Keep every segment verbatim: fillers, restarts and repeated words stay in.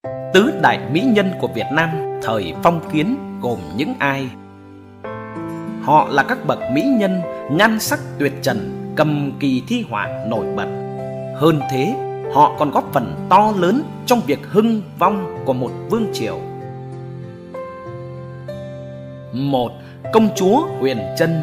Tứ đại mỹ nhân của Việt Nam thời phong kiến gồm những ai? Họ là các bậc mỹ nhân nhan sắc tuyệt trần, cầm kỳ thi họa nổi bật. Hơn thế, họ còn góp phần to lớn trong việc hưng vong của một vương triều. Một. Công chúa Huyền Trân.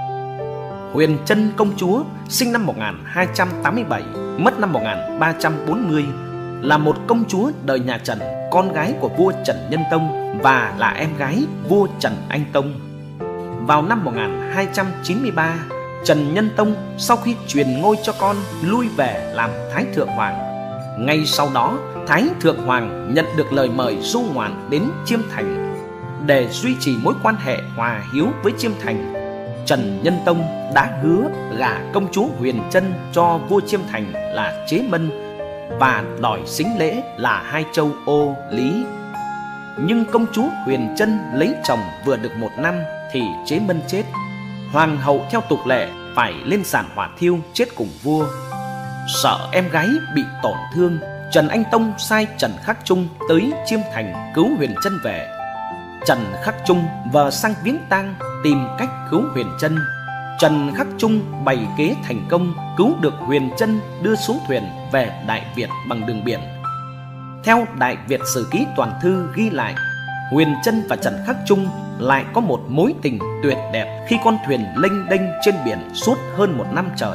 Huyền Trân công chúa sinh năm một nghìn hai trăm tám mươi bảy, mất năm một nghìn ba trăm bốn mươi, là một công chúa đời nhà Trần, con gái của vua Trần Nhân Tông và là em gái vua Trần Anh Tông. Vào năm một nghìn hai trăm chín mươi ba, Trần Nhân Tông sau khi truyền ngôi cho con lui về làm Thái Thượng Hoàng. Ngay sau đó, Thái Thượng Hoàng nhận được lời mời du ngoạn đến Chiêm Thành. Để duy trì mối quan hệ hòa hiếu với Chiêm Thành, Trần Nhân Tông đã hứa gả công chúa Huyền Trân cho vua Chiêm Thành là Chế Mân và đòi sính lễ là hai châu Ô Lý. Nhưng công chúa Huyền Trân lấy chồng vừa được một năm thì Chế Mân chết. Hoàng hậu theo tục lệ phải lên giàn hỏa thiêu chết cùng vua. Sợ em gái bị tổn thương, Trần Anh Tông sai Trần Khắc Trung tới Chiêm Thành cứu Huyền Trân về. Trần Khắc Trung vờ sang viếng tang tìm cách cứu Huyền Trân. Trần Khắc Trung bày kế thành công cứu được Huyền Trân đưa xuống thuyền về Đại Việt bằng đường biển. Theo Đại Việt Sử Ký Toàn Thư ghi lại, Huyền Trân và Trần Khắc Trung lại có một mối tình tuyệt đẹp khi con thuyền lênh đênh trên biển suốt hơn một năm trời.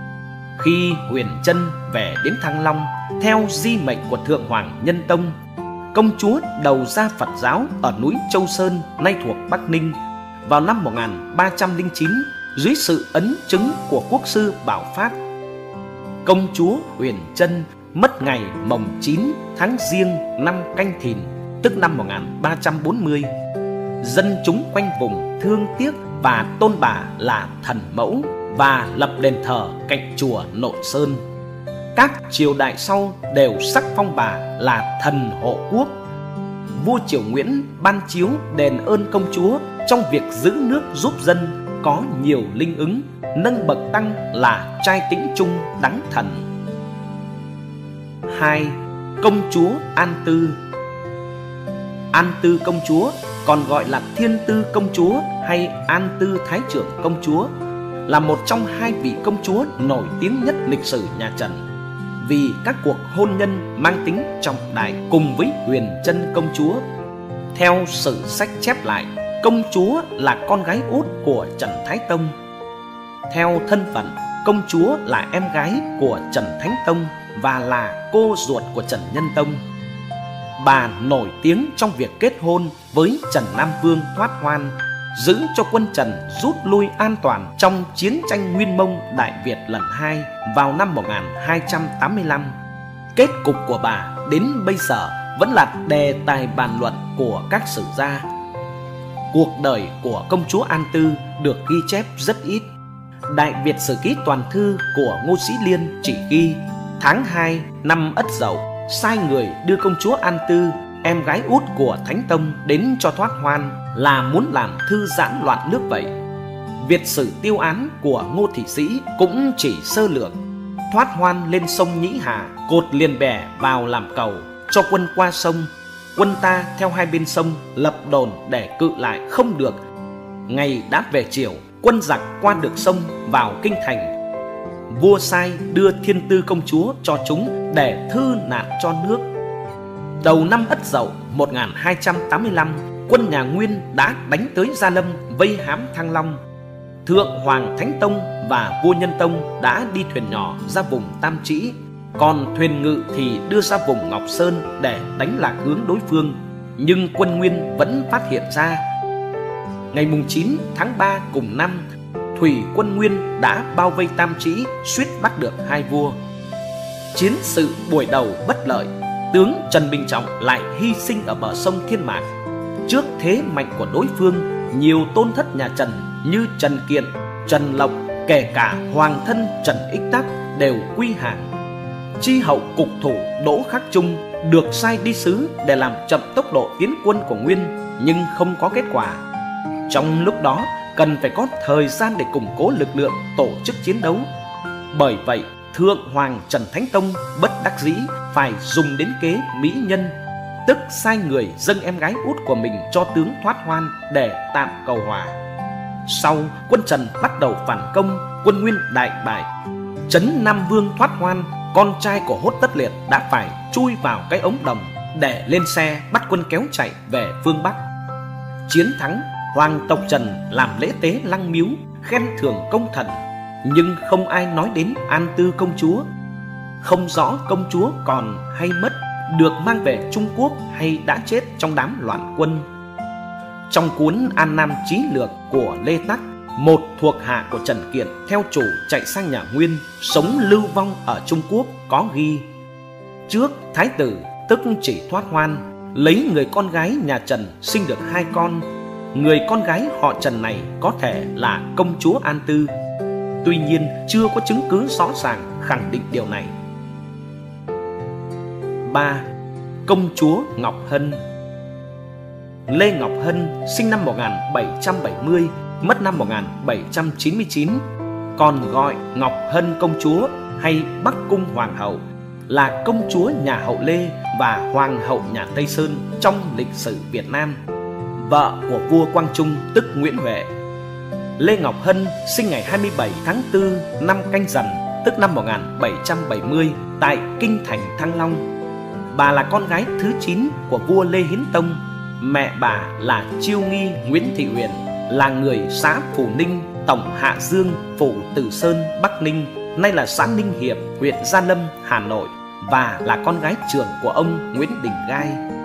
Khi Huyền Trân về đến Thăng Long, theo di mệnh của Thượng Hoàng Nhân Tông, công chúa đầu ra Phật giáo ở núi Châu Sơn nay thuộc Bắc Ninh. Vào năm một nghìn ba trăm lẻ chín, dưới sự ấn chứng của quốc sư Bảo Phát, công chúa Huyền Trân mất ngày mồng chín tháng Giêng năm Canh Thìn, tức năm một nghìn ba trăm bốn mươi. Dân chúng quanh vùng thương tiếc và tôn bà là thần mẫu và lập đền thờ cạnh chùa Nội Sơn. Các triều đại sau đều sắc phong bà là thần hộ quốc. Vua Triều Nguyễn ban chiếu đền ơn công chúa trong việc giữ nước giúp dân, có nhiều linh ứng, nâng bậc tăng là trai tĩnh trung đắng thần. Hai. Công chúa An Tư. An Tư công chúa, còn gọi là Thiên Tư công chúa hay An Tư Thái trưởng công chúa, là một trong hai vị công chúa nổi tiếng nhất lịch sử nhà Trần vì các cuộc hôn nhân mang tính trọng đại cùng với Huyền Trân công chúa. Theo sử sách chép lại, công chúa là con gái út của Trần Thái Tông. Theo thân phận, công chúa là em gái của Trần Thánh Tông và là cô ruột của Trần Nhân Tông. Bà nổi tiếng trong việc kết hôn với Trần Nam Vương thoát hoan, giữ cho quân Trần rút lui an toàn trong chiến tranh Nguyên Mông Đại Việt lần hai vào năm một nghìn hai trăm tám mươi lăm. Kết cục của bà đến bây giờ vẫn là đề tài bàn luận của các sử gia. Cuộc đời của công chúa An Tư được ghi chép rất ít. Đại Việt Sử Ký Toàn Thư của Ngô Sĩ Liên chỉ ghi tháng hai năm Ất Dậu sai người đưa công chúa An Tư, em gái út của Thánh Tông, đến cho thoát hoan, là muốn làm thư giãn loạn nước vậy. Việt Sử Tiêu Án của Ngô Thị Sĩ cũng chỉ sơ lược thoát hoan lên sông Nhĩ Hà, cột liền bè vào làm cầu cho quân qua sông. Quân ta theo hai bên sông lập đồn để cự lại không được. Ngày đã về chiều, quân giặc qua được sông vào kinh thành. Vua sai đưa Thiên Tư công chúa cho chúng để thư nạn cho nước. Đầu năm Ất Dậu một nghìn hai trăm tám mươi lăm, quân nhà Nguyên đã đánh tới Gia Lâm vây hãm Thăng Long. Thượng Hoàng Thánh Tông và vua Nhân Tông đã đi thuyền nhỏ ra vùng Tam Trĩ, còn thuyền ngự thì đưa ra vùng Ngọc Sơn để đánh lạc hướng đối phương, nhưng quân Nguyên vẫn phát hiện ra. Ngày chín tháng ba cùng năm, thủy quân Nguyên đã bao vây Tam Trĩ, suýt bắt được hai vua. Chiến sự buổi đầu bất lợi, tướng Trần Bình Trọng lại hy sinh ở bờ sông Thiên Mạc. Trước thế mạnh của đối phương, nhiều tôn thất nhà Trần như Trần Kiện, Trần Lộc, kể cả hoàng thân Trần Ích Tắc đều quy hàng. Chi hậu cục thủ Đỗ Khắc Trung được sai đi sứ để làm chậm tốc độ tiến quân của Nguyên, nhưng không có kết quả. Trong lúc đó cần phải có thời gian để củng cố lực lượng, tổ chức chiến đấu. Bởi vậy Thượng Hoàng Trần Thánh Tông bất đắc dĩ phải dùng đến kế mỹ nhân. tức sai người dâng em gái út của mình cho tướng Thoát Hoan để tạm cầu hòa. Sau, quân Trần bắt đầu phản công, quân Nguyên đại bại. Trấn Nam Vương Thoát Hoan, con trai của Hốt Tất Liệt, đã phải chui vào cái ống đồng để lên xe bắt quân kéo chạy về phương Bắc. Chiến thắng, hoàng tộc Trần làm lễ tế Lăng Miếu, khen thưởng công thần, nhưng không ai nói đến An Tư công chúa. Không rõ công chúa còn hay mất, được mang về Trung Quốc hay đã chết trong đám loạn quân. Trong cuốn An Nam Chí Lược của Lê Tắc, một thuộc hạ của Trần Kiện theo chủ chạy sang nhà Nguyên, sống lưu vong ở Trung Quốc, có ghi: trước thái tử tức chỉ Thoát Hoan lấy người con gái nhà Trần sinh được hai con. Người con gái họ Trần này có thể là công chúa An Tư. Tuy nhiên chưa có chứng cứ rõ ràng khẳng định điều này. ba. Công chúa Ngọc Hân. Lê Ngọc Hân sinh năm một nghìn bảy trăm bảy mươi, mất năm một nghìn bảy trăm chín mươi chín, còn gọi Ngọc Hân công chúa hay Bắc Cung Hoàng hậu, là công chúa nhà Hậu Lê và Hoàng hậu nhà Tây Sơn trong lịch sử Việt Nam, vợ của vua Quang Trung tức Nguyễn Huệ. Lê Ngọc Hân sinh ngày hai mươi bảy tháng tư năm Canh Dần, tức năm một nghìn bảy trăm bảy mươi, tại kinh thành Thăng Long. Bà là con gái thứ chín của vua Lê Hiến Tông. Mẹ bà là Chiêu Nghi Nguyễn Thị Huyền, là người xã Phù Ninh, tổng Hạ Dương, phủ Tử Sơn, Bắc Ninh, nay là xã Ninh Hiệp, huyện Gia Lâm, Hà Nội, và là con gái trưởng của ông Nguyễn Đình Gai.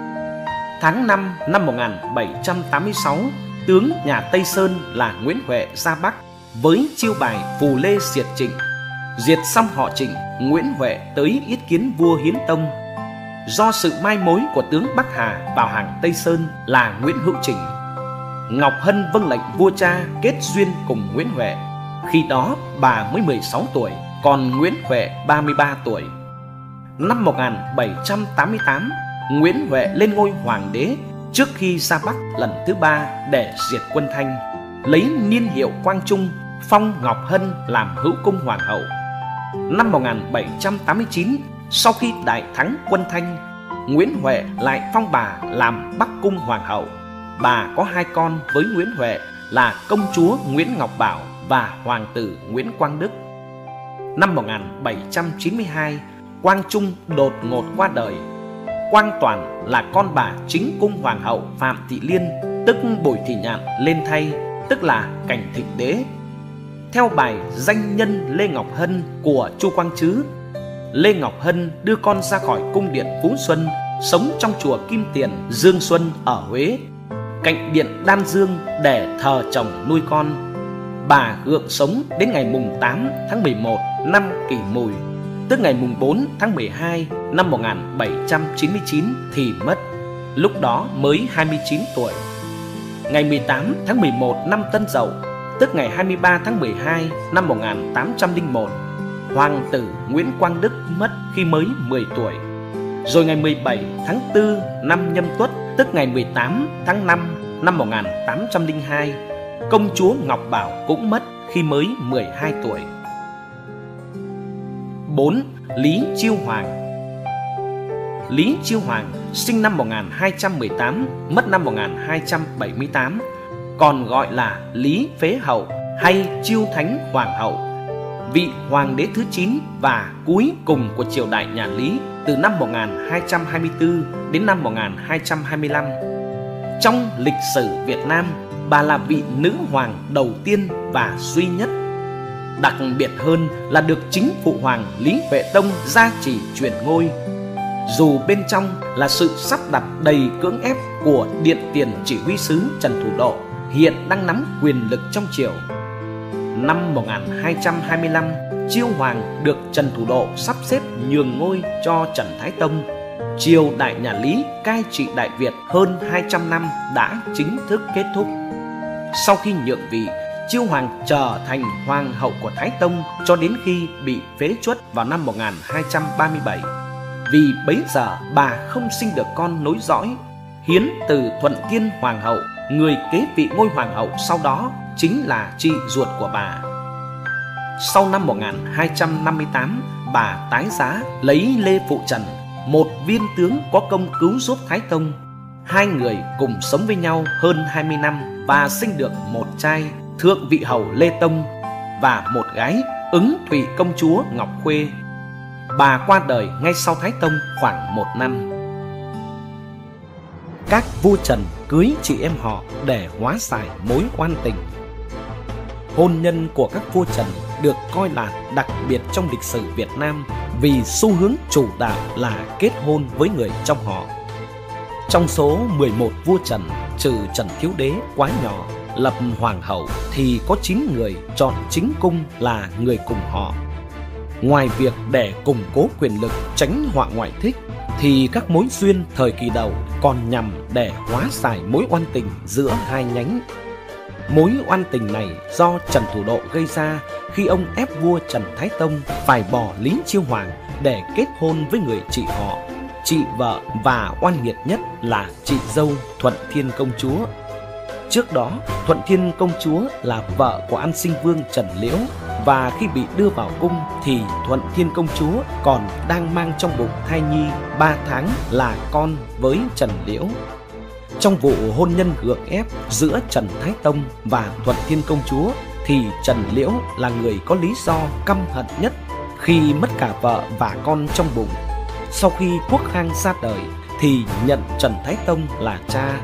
Tháng năm năm một nghìn bảy trăm tám mươi sáu, tướng nhà Tây Sơn là Nguyễn Huệ ra Bắc với chiêu bài Phù Lê diệt Trịnh. Diệt xong họ Trịnh, Nguyễn Huệ tới yết kiến vua Hiến Tông. Do sự mai mối của tướng Bắc Hà vào hàng Tây Sơn là Nguyễn Hữu Trình, Ngọc Hân vâng lệnh vua cha kết duyên cùng Nguyễn Huệ. Khi đó bà mới mười sáu tuổi, còn Nguyễn Huệ ba mươi ba tuổi. Năm một nghìn bảy trăm tám mươi tám, Nguyễn Huệ lên ngôi hoàng đế trước khi ra Bắc lần thứ ba để diệt quân Thanh, lấy niên hiệu Quang Trung, phong Ngọc Hân làm hữu cung hoàng hậu. Năm một nghìn bảy trăm tám mươi chín, sau khi đại thắng quân Thanh, Nguyễn Huệ lại phong bà làm Bắc cung hoàng hậu. Bà có hai con với Nguyễn Huệ là công chúa Nguyễn Ngọc Bảo và hoàng tử Nguyễn Quang Đức. Năm một nghìn bảy trăm chín mươi hai, Quang Trung đột ngột qua đời. Quang Toàn là con bà chính cung hoàng hậu Phạm Thị Liên, tức Bùi Thị Nhạn, lên thay, tức là Cảnh Thịnh Đế. Theo bài Danh nhân Lê Ngọc Hân của Chu Quang Trứ, Lê Ngọc Hân đưa con ra khỏi cung điện Phú Xuân, sống trong chùa Kim Tiền, Dương Xuân ở Huế, cạnh điện Đan Dương để thờ chồng nuôi con. Bà gượng sống đến ngày mùng tám tháng mười một năm Kỷ Mùi, tức ngày mùng bốn tháng mười hai năm một nghìn bảy trăm chín mươi chín thì mất, lúc đó mới hai mươi chín tuổi. Ngày mười tám tháng mười một năm Tân Dậu, tức ngày hai mươi ba tháng mười hai năm một nghìn tám trăm lẻ một, hoàng tử Nguyễn Quang Đức mất khi mới mười tuổi. Rồi ngày mười bảy tháng tư năm Nhâm Tuất, tức ngày mười tám tháng năm năm một nghìn tám trăm lẻ hai, công chúa Ngọc Bảo cũng mất khi mới mười hai tuổi. bốn. Lý Chiêu Hoàng. Lý Chiêu Hoàng sinh năm một nghìn hai trăm mười tám, mất năm một nghìn hai trăm bảy mươi tám, còn gọi là Lý Phế Hậu hay Chiêu Thánh Hoàng hậu, vị hoàng đế thứ chín và cuối cùng của triều đại nhà Lý từ năm một nghìn hai trăm hai mươi tư đến năm một nghìn hai trăm hai mươi lăm. Trong lịch sử Việt Nam, bà là vị nữ hoàng đầu tiên và duy nhất. Đặc biệt hơn là được chính phụ hoàng Lý Huệ Tông gia trì truyền ngôi, dù bên trong là sự sắp đặt đầy cưỡng ép của Điện Tiền Chỉ huy sứ Trần Thủ Độ, hiện đang nắm quyền lực trong triều. Năm một nghìn hai trăm hai mươi lăm, Chiêu Hoàng được Trần Thủ Độ sắp xếp nhường ngôi cho Trần Thái Tông. Triều đại nhà Lý cai trị Đại Việt hơn hai trăm năm đã chính thức kết thúc. Sau khi nhượng vị, Chiêu Hoàng trở thành hoàng hậu của Thái Tông cho đến khi bị phế truất vào năm một nghìn hai trăm ba mươi bảy. Vì bấy giờ bà không sinh được con nối dõi, hiến từ Thuận Thiên Hoàng hậu, người kế vị ngôi hoàng hậu sau đó chính là chị ruột của bà. Sau năm một nghìn hai trăm năm mươi tám, bà tái giá lấy Lê Phụ Trần, một viên tướng có công cứu giúp Thái Tông. Hai người cùng sống với nhau hơn hai mươi năm và sinh được một trai Thượng Vị Hầu Lê Tông và một gái Ứng Thụy Công Chúa Ngọc Khuê. Bà qua đời ngay sau Thái Tông khoảng một năm. Các vua Trần cưới chị em họ để hóa giải mối oan tình. Hôn nhân của các vua Trần được coi là đặc biệt trong lịch sử Việt Nam vì xu hướng chủ đạo là kết hôn với người trong họ. Trong số mười một vua Trần, trừ Trần Thiếu Đế quá nhỏ lập hoàng hậu, thì có chín người chọn chính cung là người cùng họ. Ngoài việc để củng cố quyền lực, tránh họa ngoại thích, thì các mối duyên thời kỳ đầu còn nhằm để hóa giải mối oan tình giữa hai nhánh. Mối oan tình này do Trần Thủ Độ gây ra khi ông ép vua Trần Thái Tông phải bỏ Lý Chiêu Hoàng để kết hôn với người chị họ, chị vợ và oan nghiệt nhất là chị dâu Thuận Thiên Công Chúa. Trước đó, Thuận Thiên Công Chúa là vợ của An Sinh Vương Trần Liễu, và khi bị đưa vào cung thì Thuận Thiên Công Chúa còn đang mang trong bụng thai nhi ba tháng là con với Trần Liễu. Trong vụ hôn nhân gượng ép giữa Trần Thái Tông và Thuận Thiên Công Chúa thì Trần Liễu là người có lý do căm hận nhất khi mất cả vợ và con trong bụng. Sau khi Quốc Khang ra đời thì nhận Trần Thái Tông là cha.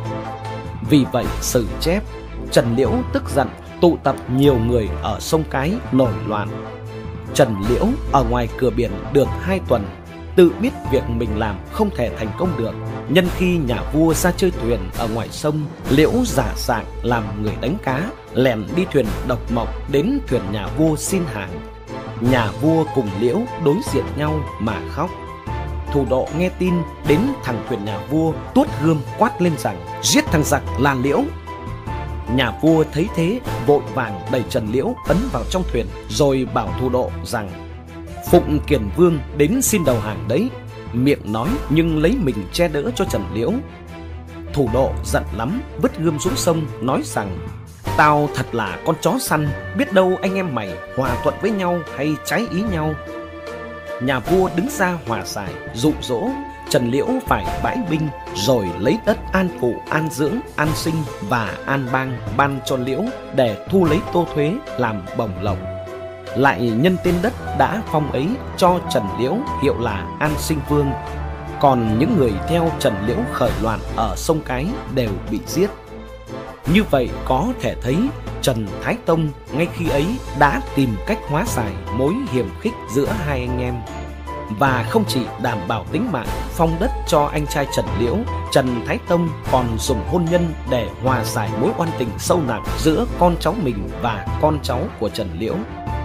Vì vậy sử chép Trần Liễu tức giận tụ tập nhiều người ở sông Cái nổi loạn. Trần Liễu ở ngoài cửa biển được hai tuần, tự biết việc mình làm không thể thành công được. Nhân khi nhà vua ra chơi thuyền ở ngoài sông, Liễu giả dạng làm người đánh cá, lẻn đi thuyền độc mộc đến thuyền nhà vua xin hàng. Nhà vua cùng Liễu đối diện nhau mà khóc. Thủ Độ nghe tin đến thằng thuyền nhà vua, tuốt gươm quát lên rằng giết thằng giặc là Liễu. Nhà vua thấy thế vội vàng đẩy Trần Liễu ấn vào trong thuyền, rồi bảo Thủ Độ rằng Phụng Kiền Vương đến xin đầu hàng đấy. Miệng nói nhưng lấy mình che đỡ cho Trần Liễu. Thủ Độ giận lắm, vứt gươm xuống sông, nói rằng tao thật là con chó săn, biết đâu anh em mày hòa thuận với nhau hay trái ý nhau. Nhà vua đứng ra hòa giải, dụ dỗ Trần Liễu phải bãi binh, rồi lấy đất An Phụ, An Dưỡng, An Sinh và An Bang ban cho Liễu để thu lấy tô thuế làm bổng lộc. Lại nhân tên đất đã phong ấy cho Trần Liễu hiệu là An Sinh Vương. Còn những người theo Trần Liễu khởi loạn ở sông Cái đều bị giết. Như vậy có thể thấy Trần Thái Tông ngay khi ấy đã tìm cách hóa giải mối hiềm khích giữa hai anh em. Và không chỉ đảm bảo tính mạng, phong đất cho anh trai Trần Liễu, Trần Thái Tông còn dùng hôn nhân để hòa giải mối oan tình sâu nặng giữa con cháu mình và con cháu của Trần Liễu.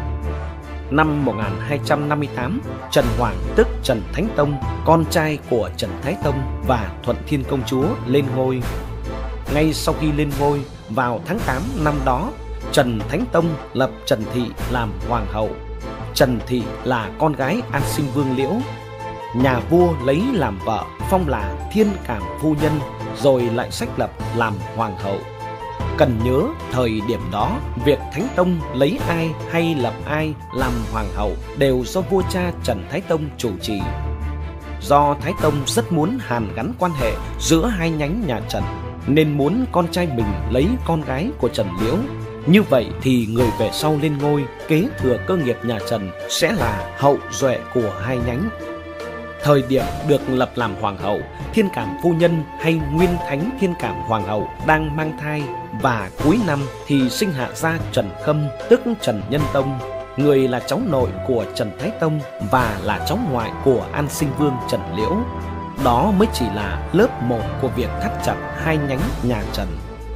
Năm một nghìn hai trăm năm mươi tám, Trần Hoàng tức Trần Thánh Tông, con trai của Trần Thái Tông và Thuận Thiên Công Chúa lên ngôi. Ngay sau khi lên ngôi, vào tháng tám năm đó, Trần Thánh Tông lập Trần Thị làm hoàng hậu. Trần Thị là con gái An Sinh Vương Liễu. Nhà vua lấy làm vợ, phong là Thiên Cảm Phu Nhân, rồi lại sách lập làm hoàng hậu. Cần nhớ thời điểm đó, việc Thánh Tông lấy ai hay lập ai làm hoàng hậu đều do vua cha Trần Thái Tông chủ trì. Do Thái Tông rất muốn hàn gắn quan hệ giữa hai nhánh nhà Trần, nên muốn con trai mình lấy con gái của Trần Liễu. Như vậy thì người về sau lên ngôi kế thừa cơ nghiệp nhà Trần sẽ là hậu duệ của hai nhánh. Thời điểm được lập làm hoàng hậu, Thiên Cảm Phu Nhân hay Nguyên Thánh Thiên Cảm Hoàng hậu đang mang thai, và cuối năm thì sinh hạ ra Trần Khâm tức Trần Nhân Tông, người là cháu nội của Trần Thái Tông và là cháu ngoại của An Sinh Vương Trần Liễu. Đó mới chỉ là lớp một của việc thắt chặt hai nhánh nhà Trần.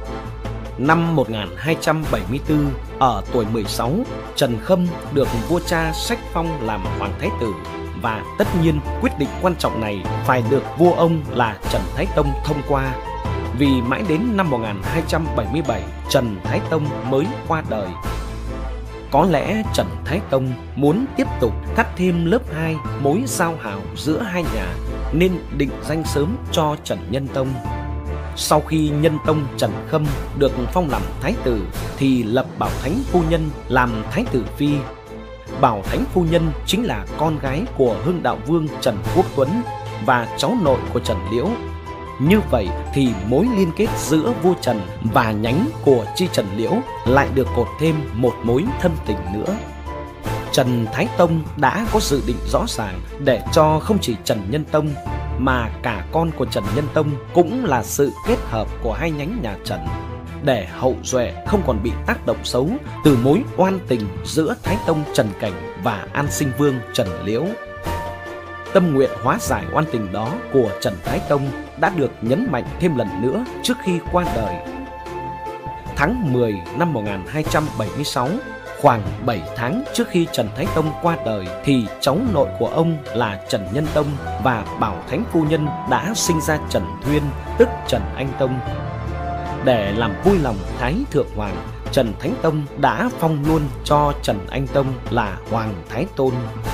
Năm một nghìn hai trăm bảy mươi tư, ở tuổi mười sáu, Trần Khâm được vua cha sách phong làm hoàng thái tử, và tất nhiên quyết định quan trọng này phải được vua ông là Trần Thái Tông thông qua. Vì mãi đến năm một nghìn hai trăm bảy mươi bảy, Trần Thái Tông mới qua đời. Có lẽ Trần Thái Tông muốn tiếp tục thắt thêm lớp hai mối giao hảo giữa hai nhà, nên định danh sớm cho Trần Nhân Tông. Sau khi Nhân Tông Trần Khâm được phong làm thái tử thì lập Bảo Thánh Phu Nhân làm thái tử phi. Bảo Thánh Phu Nhân chính là con gái của Hưng Đạo Vương Trần Quốc Tuấn, và cháu nội của Trần Liễu. Như vậy thì mối liên kết giữa vua Trần và nhánh của chi Trần Liễu lại được cột thêm một mối thân tình nữa. Trần Thái Tông đã có dự định rõ ràng để cho không chỉ Trần Nhân Tông mà cả con của Trần Nhân Tông cũng là sự kết hợp của hai nhánh nhà Trần, để hậu duệ không còn bị tác động xấu từ mối oan tình giữa Thái Tông Trần Cảnh và An Sinh Vương Trần Liễu. Tâm nguyện hóa giải oan tình đó của Trần Thái Tông đã được nhấn mạnh thêm lần nữa trước khi qua đời. Tháng mười năm một nghìn hai trăm bảy mươi sáu, khoảng bảy tháng trước khi Trần Thái Tông qua đời, thì cháu nội của ông là Trần Nhân Tông và Bảo Thánh Phu Nhân đã sinh ra Trần Thuyên, tức Trần Anh Tông. Để làm vui lòng Thái Thượng Hoàng, Trần Thánh Tông đã phong luôn cho Trần Anh Tông là Hoàng Thái Tôn.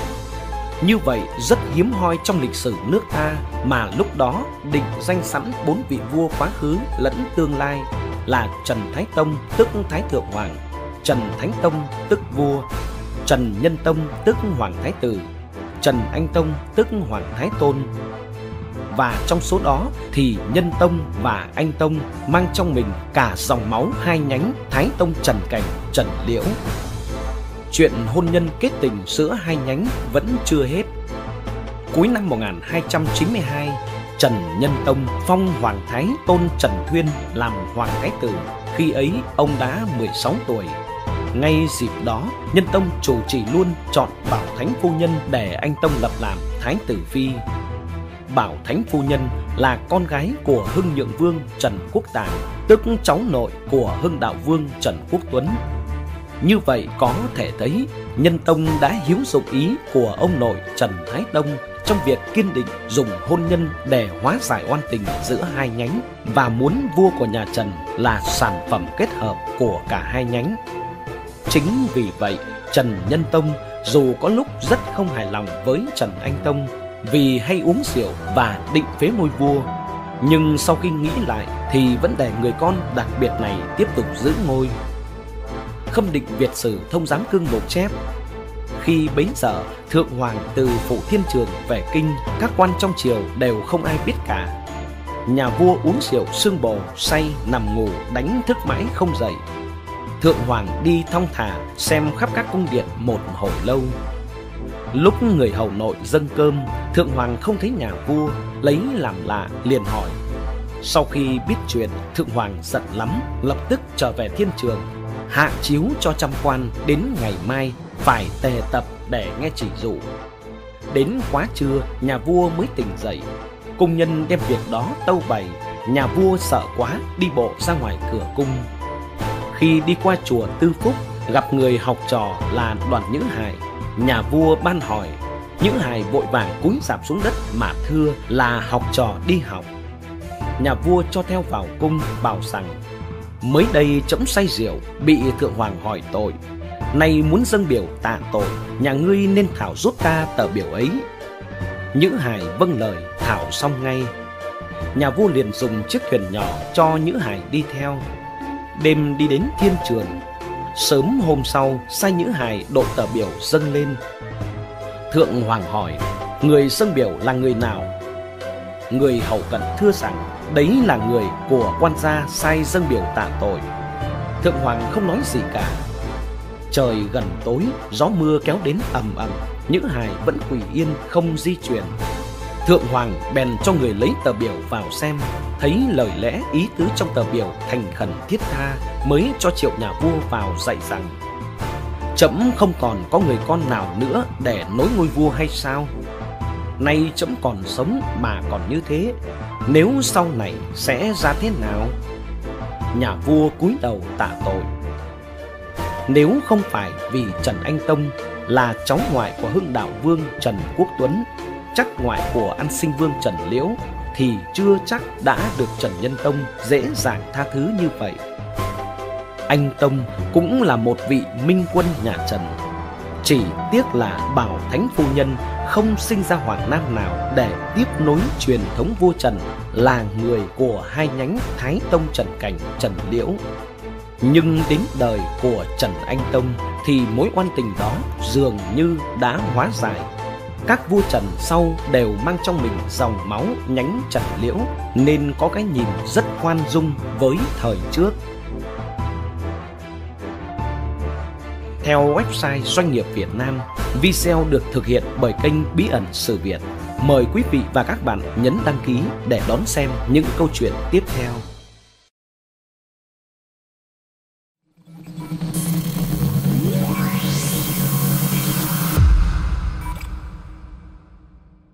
Như vậy rất hiếm hoi trong lịch sử nước ta, mà lúc đó định danh sẵn bốn vị vua quá khứ lẫn tương lai là Trần Thái Tông tức Thái Thượng Hoàng, Trần Thánh Tông tức vua, Trần Nhân Tông tức Hoàng Thái Tử, Trần Anh Tông tức Hoàng Thái Tôn. Và trong số đó thì Nhân Tông và Anh Tông mang trong mình cả dòng máu hai nhánh Thái Tông Trần Cảnh, Trần Liễu. Chuyện hôn nhân kết tình giữa hai nhánh vẫn chưa hết. Cuối năm một nghìn hai trăm chín mươi hai, Trần Nhân Tông phong Hoàng Thái Tôn Trần Thuyên làm Hoàng Thái Tử. Khi ấy ông đã mười sáu tuổi. Ngay dịp đó, Nhân Tông chủ trì luôn chọn Bảo Thánh Phu Nhân để anh Tông lập làm Thái Tử Phi. Bảo Thánh Phu Nhân là con gái của Hưng Nhượng Vương Trần Quốc Tàng, tức cháu nội của Hưng Đạo Vương Trần Quốc Tuấn. Như vậy có thể thấy Nhân Tông đã hiếu dụng ý của ông nội Trần Thái Tông trong việc kiên định dùng hôn nhân để hóa giải oan tình giữa hai nhánh, và muốn vua của nhà Trần là sản phẩm kết hợp của cả hai nhánh. Chính vì vậy, Trần Nhân Tông dù có lúc rất không hài lòng với Trần Anh Tông vì hay uống rượu và định phế ngôi vua, nhưng sau khi nghĩ lại thì vẫn để người con đặc biệt này tiếp tục giữ ngôi. Khâm định Việt Sử Thông Giám Cương một chép: khi bấy giờ Thượng Hoàng từ Phủ Thiên Trường về kinh, các quan trong triều đều không ai biết cả. Nhà vua uống rượu sương bồ, say nằm ngủ, đánh thức mãi không dậy. Thượng Hoàng đi thong thả xem khắp các cung điện một hồi lâu. Lúc người hầu nội dâng cơm, Thượng Hoàng không thấy nhà vua, lấy làm lạ liền hỏi. Sau khi biết chuyện, Thượng Hoàng giận lắm, lập tức trở về Thiên Trường, hạ chiếu cho trăm quan đến ngày mai phải tề tập để nghe chỉ dụ. Đến quá trưa, nhà vua mới tỉnh dậy. Cung nhân đem việc đó tâu bày. Nhà vua sợ quá, đi bộ ra ngoài cửa cung. Khi đi qua chùa Tư Phúc, gặp người học trò là Đoàn Nhữ Hải. Nhà vua ban hỏi, Nhữ Hải vội vàng cúi rạp xuống đất mà thưa là học trò đi học. Nhà vua cho theo vào cung, bảo rằng: mới đây trẫm say rượu, bị Thượng Hoàng hỏi tội. Nay muốn dâng biểu tạ tội, nhà ngươi nên thảo giúp ta tờ biểu ấy. Nhữ Hải vâng lời, thảo xong ngay. Nhà vua liền dùng chiếc thuyền nhỏ cho Nhữ Hải đi theo. Đêm đi đến Thiên Trường. Sớm hôm sau, sai Nhữ Hải đội tờ biểu dâng lên. Thượng Hoàng hỏi, người dâng biểu là người nào? Người hầu cận thưa rằng đấy là người của quan gia sai dâng biểu tạ tội. Thượng Hoàng không nói gì cả. Trời gần tối, gió mưa kéo đến ầm ầm. Nhữ Hải vẫn quỳ yên không di chuyển. Thượng Hoàng bèn cho người lấy tờ biểu vào xem. Thấy lời lẽ ý tứ trong tờ biểu thành khẩn thiết tha, mới cho triệu nhà vua vào dạy rằng: trẫm không còn có người con nào nữa để nối ngôi vua hay sao? Nay trẫm còn sống mà còn như thế, nếu sau này sẽ ra thế nào? Nhà vua cúi đầu tạ tội. Nếu không phải vì Trần Anh Tông là cháu ngoại của Hưng Đạo Vương Trần Quốc Tuấn, chắc ngoại của An Sinh Vương Trần Liễu, thì chưa chắc đã được Trần Nhân Tông dễ dàng tha thứ như vậy. Anh Tông cũng là một vị minh quân nhà Trần. Chỉ tiếc là Bảo Thánh Phu Nhân không sinh ra hoàng nam nào để tiếp nối truyền thống vua Trần, là người của hai nhánh Thái Tông Trần Cảnh, Trần Liễu. Nhưng đến đời của Trần Anh Tông thì mối oan tình đó dường như đã hóa giải. Các vua Trần sau đều mang trong mình dòng máu nhánh Trần Liễu, nên có cái nhìn rất khoan dung với thời trước. Theo website Doanh nghiệp Việt Nam, video được thực hiện bởi kênh Bí ẩn Sử Việt. Mời quý vị và các bạn nhấn đăng ký để đón xem những câu chuyện tiếp theo.